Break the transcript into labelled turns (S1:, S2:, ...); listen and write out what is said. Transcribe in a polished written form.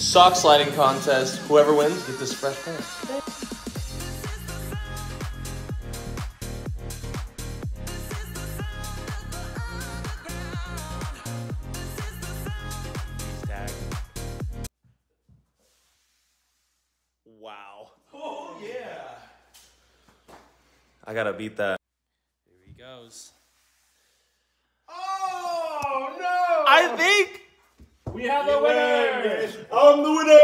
S1: sock sliding contest. Whoever wins gets this fresh pair.
S2: Wow.
S1: Oh yeah.
S2: I gotta beat that.
S1: Here he goes.
S3: Oh no!
S1: I think
S3: we have a winner! I'm the winner!